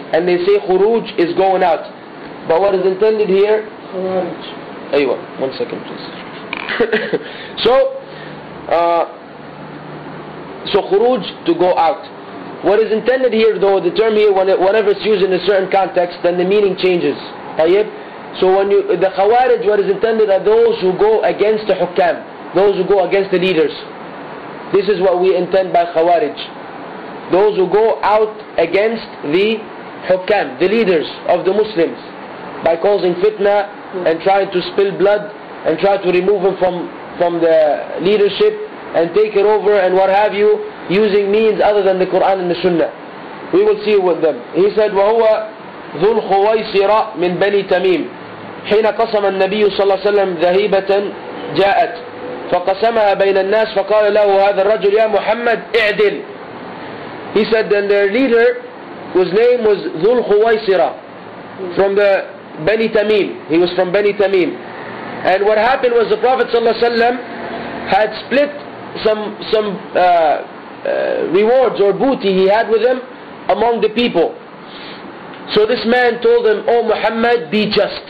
and they say khuruj is going out. But what is intended here? Khawarij. Aywa, 1 second please. So khuruj, to go out. What is intended here though, the term here, whenever it's used in a certain context, then the meaning changes. So when the Khawarij, what is intended are those who go against the hukam, those who go against the leaders. This is what we intend by Khawarij. Those who go out against the hukam, the leaders of the Muslims, by causing fitna and trying to spill blood and try to remove them from the leadership and take it over and what have you, using means other than the Quran and the Sunnah. We will see with them. He said, وَهُوَ ذُو الْخُوَيْصِرَةِ مِنْ بَنِي تَمِيمٍ حين قسم النبي صلى الله عليه وسلم ذهيبة جاءت فقسمها بين الناس فقال له هذا الرجل يا محمد اعدل. He said then their leader, whose name was ذو الخويصرة, from the Bani Tamim. He was from Bani Tamim. And what happened was the Prophet ﷺ had split some rewards or booty he had with him among the people. So this man told him, "Oh Muhammad, be just."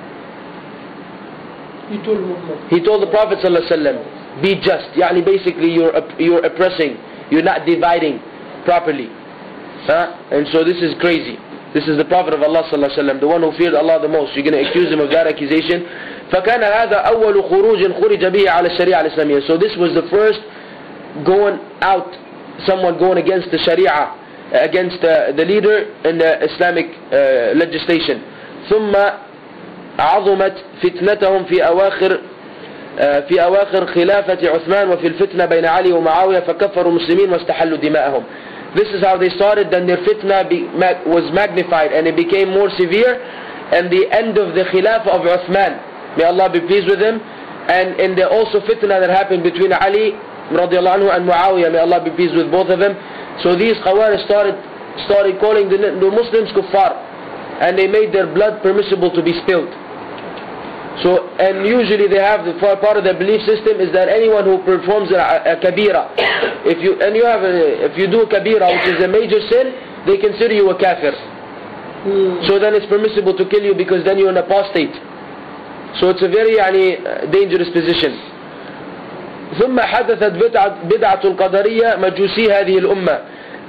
He told the Prophet ﷺ, be just. Yani basically you're oppressing, you're not dividing properly. And so this is crazy. This is the Prophet of Allah ﷺ, the one who feared Allah the most. You're going to accuse him of that accusation. فَكَانَ هَذَا أَوَّلُ خُرُوجٍ خُرِجَ بِهِ عَلَى الشَّرِيعَةِ الْإِسْلَامِيَّةِ. So this was the first going out, someone going against the Sharia, against the leader in the Islamic legislation. ثُمَّ عظمت فتنتهم في أواخر خلافة عثمان وفي الفتنة بين علي ومعاوية فكفروا المسلمين واستحلوا دماءهم. This is how they started. Then their fitna was magnified and it became more severe. And the end of the Khilafah of Uthman, may Allah be pleased with him, and in the also fitna that happened between Ali radiallahu anhu and Muawiyah, may Allah be pleased with both of them. So these Khawarij started calling the Muslims kuffar, and they made their blood permissible to be spilled. So, and usually they have, part of their belief system is that anyone who performs a kabira, if you do a kabira, which is a major sin, they consider you a kafir. So then it's permissible to kill you because then you're an apostate. So it's a very dangerous position. ثم حدثت بدعة القدرية مجوسي هذه الأمة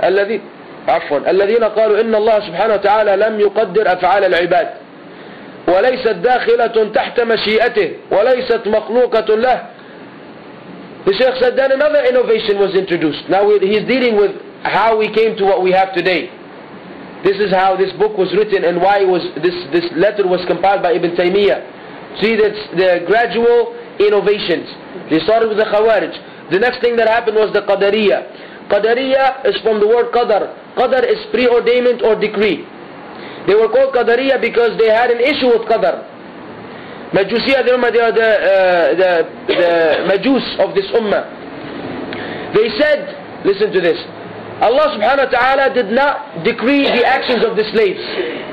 الذين قالوا إن الله سبحانه وتعالى لم يقدر أفعال العباد وليست داخلة تحت مشيئته وليست مخلوقة له. The Shaykh said then another innovation was introduced. Now he's dealing with how we came to what we have today. This is how this book was written and why this letter was compiled by Ibn Taymiyyah. See, that's the gradual innovations. They started with the Khawarij. The next thing that happened was the Qadariyah. Qadariyah is from the word Qadar. Qadar is preordainment or decree. They were called Qadariyah because they had an issue with Qadar. Majusiyah, they are the Majus of this ummah. They said, listen to this, Allah subhanahu wa ta'ala did not decree the actions of the slaves.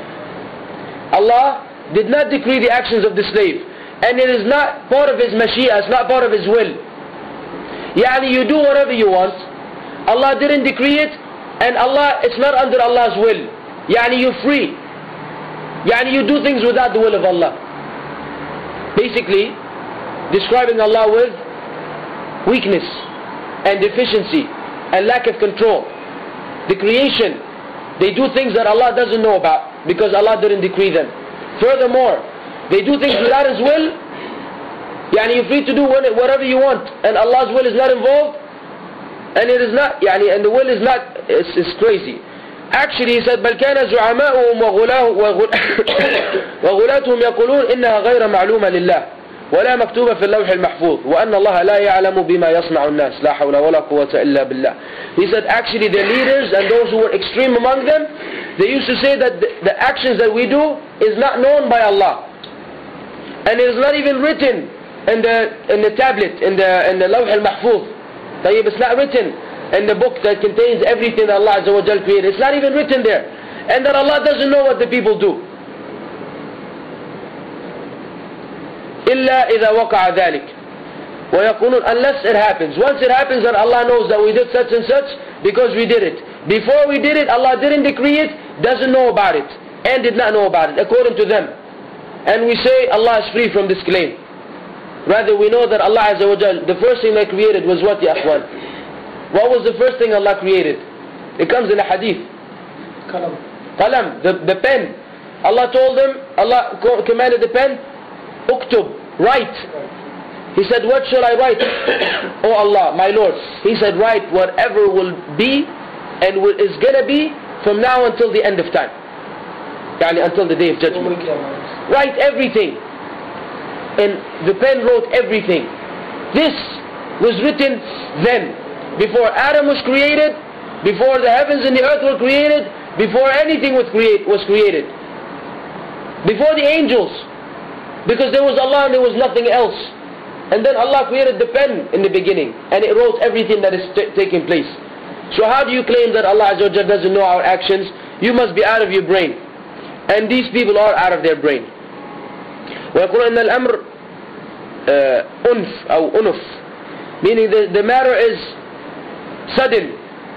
Allah did not decree the actions of the slave. And it is not part of His mashiyah, it's not part of His will. Yani you do whatever you want. Allah didn't decree it, and it's not under Allah's will. Yani you're free. Yani you do things without the will of Allah. Basically, describing Allah with weakness and deficiency and lack of control. The creation, they do things that Allah doesn't know about because Allah didn't decree them. Furthermore, they do things without His will. Yani you're free to do whatever you want, and Allah's will is not involved, and it is not, and the will is not, it's crazy. Actually, he said, بل كان زعماؤهم وغلاتهم يقولون إنها غير معلومة لله ولا مكتوبة في اللوح المحفوظ وأن الله لا يعلم بما يصنع الناس لا حول ولا قوة إلا بالله. He said, actually, the leaders and those who were extreme among them, they used to say that the actions that we do is not known by Allah, and it is not even written in the tablet, in the lawh al-mahfuz. It's not written in the book that contains everything that Allah Azza wa Jal created. It's not even written there. And that Allah doesn't know what the people do. إِلَّا إِذَا وَقَعَ ذَلِكَ وَيَقُولُونَ, unless it happens. Once it happens, then Allah knows that we did such and such because we did it. Before we did it, Allah didn't decree it, doesn't know about it and did not know about it according to them, and we say Allah is free from this claim. Rather, we know that Allah Azza wa Jal, the first thing that created was what, ya akhwan? What was the first thing Allah created? It comes in a hadith. Qalam, the pen. Allah told them, Allah commanded the pen, uktub, write. He said, what shall I write? Oh Allah, my Lord. He said, write whatever will be and is going to be from now until the end of time. Yani until the day of judgment. Write everything. And the pen wrote everything. This was written then. Before Adam was created, before the heavens and the earth were created, before anything was created. Before the angels. Because there was Allah and there was nothing else. And then Allah created the pen in the beginning, and it wrote everything that is taking place. So how do you claim that Allah Azza wa Jalla doesn't know our actions? You must be out of your brain. And these people are out of their brain. ويقولون أن الأمر أنف أو أنف, meaning the matter is sudden,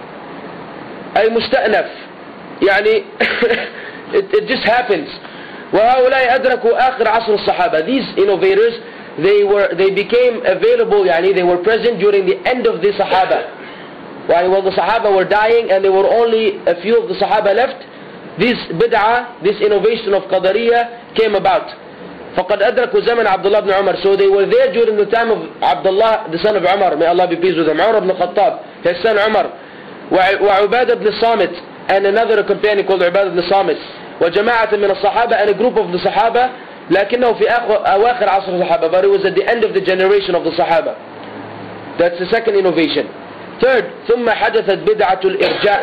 أي مستأنف, يعني it just happens. وهؤلاء أدركوا آخر عصر الصحابة. These innovators, they became available, يعني they were present during the end of the Sahaba. While the Sahaba were dying and there were only a few of the Sahaba left, this bid'ah, this innovation of Qadariyah came about. فقد أدركوا زمن عبد الله بن عمر. So they were there during the time of Abdullah, the son of Umar, may Allah be pleased with him, Umar ibn Khattab, his son Umar, وعبادة بن الصامت, and another companion called عبادة بن الصامت, وجماعة من الصحابة, and a group of the Sahaba, لكنه في أواخر عصر الصحابة, but it was at the end of the generation of the Sahaba. That's the second innovation. Third, ثم حدثت بدعة الإرجاء.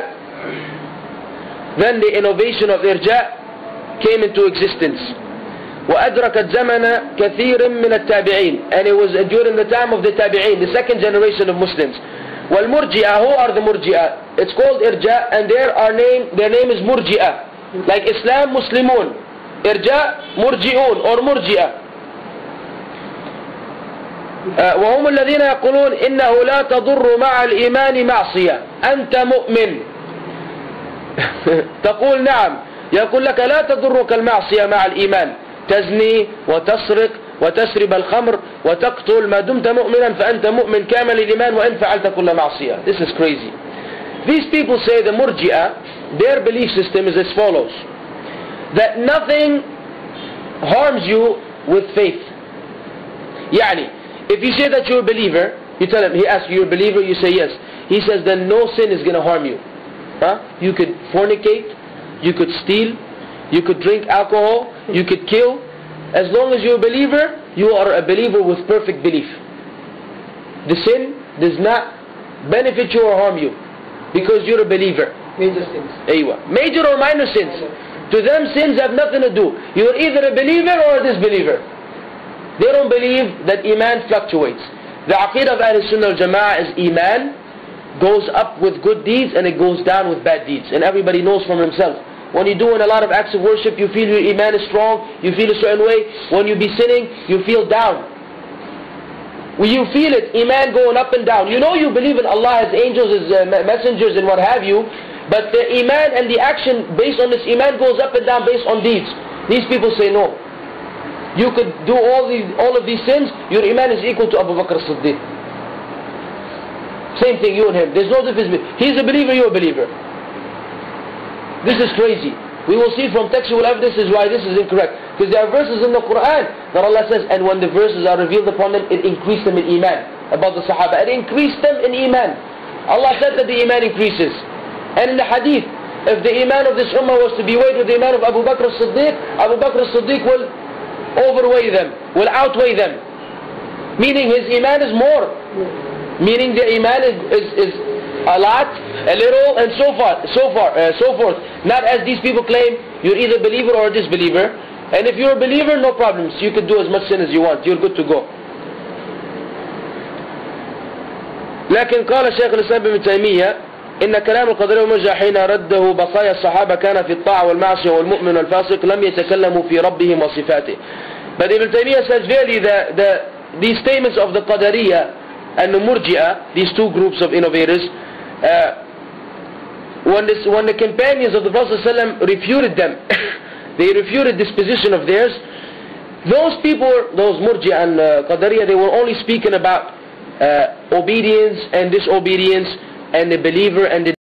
Then the innovation of irja' came into existence. وأدركت زمن كثير من التابعين, and it was during the time of the tabi'in, the second generation of Muslims. والمرجئة, who are the murji'ah? It's called irja', and their name is murji'ah, like Islam, Muslimun. Irja' murji'un or murji'ah. وهم الذين يقولون إنه لا تضر مع الإيمان معصية. أنت مؤمن تقول نعم، يقول لك لا تضرك المعصية مع الإيمان، تزني وتسرق وتشرب الخمر وتقتل، ما دمت مؤمنا فأنت مؤمن كامل الإيمان وإن فعلت كل معصية. This is crazy. These people say, the Murji'ah, their belief system is as follows, that nothing harms you with faith. يعني, if you say that you're a believer, you tell him, he asks you, you're a believer, you say yes. He says, then no sin is going to harm you. You could fornicate, you could steal, you could drink alcohol, you could kill. As long as you're a believer, you are a believer with perfect belief. The sin does not benefit you or harm you, because you're a believer. Major sins. Major or minor sins. To them, sins have nothing to do. You're either a believer or a disbeliever. They don't believe that Iman fluctuates. The Aqeedah of Ahl Sunnah al Jama'ah is Iman goes up with good deeds and it goes down with bad deeds. And everybody knows from himself. When you're doing a lot of acts of worship, you feel your Iman is strong, you feel a certain way. When you be sinning, you feel down. When you feel it, Iman going up and down. You know you believe in Allah, His angels, His messengers and what have you, but the Iman and the action based on this Iman goes up and down based on deeds. These people say no. You could do all of these sins, your Iman is equal to Abu Bakr as-Siddiq. Same thing, you and him. There's no difference. He's a believer, you're a believer. This is crazy. We will see from textual evidences why this is incorrect. Because there are verses in the Quran that Allah says, and when the verses are revealed upon them, it increased them in Iman. About the Sahaba, it increased them in Iman. Allah said that the Iman increases. And in the Hadith, if the Iman of this Ummah was to be weighed with the Iman of Abu Bakr as-Siddiq, Abu Bakr as-Siddiq will overweigh them, will outweigh them. Meaning his Iman is more. Meaning the Iman is a lot, a little, and so forth. Not as these people claim, you're either a believer or a disbeliever. And if you're a believer, no problems. You can do as much sin as you want. You're good to go. لكن قال شيخ الإسلام ابن تيمية إن كلام القدرية والمرجئة حين رده بقايا الصحابة كان في الطاعة والمعصية والمؤمن والفاسق لم يتكلموا في ربهم وصفاته. But Ibn Taymiyyah says really these statements of the Qadariyah and the Murji'ah, these two groups of innovators, when the companions of the Prophet ﷺ refuted them, they refuted this position of theirs. Those people, those Murji and Qadariya, they were only speaking about obedience and disobedience, and the believer and the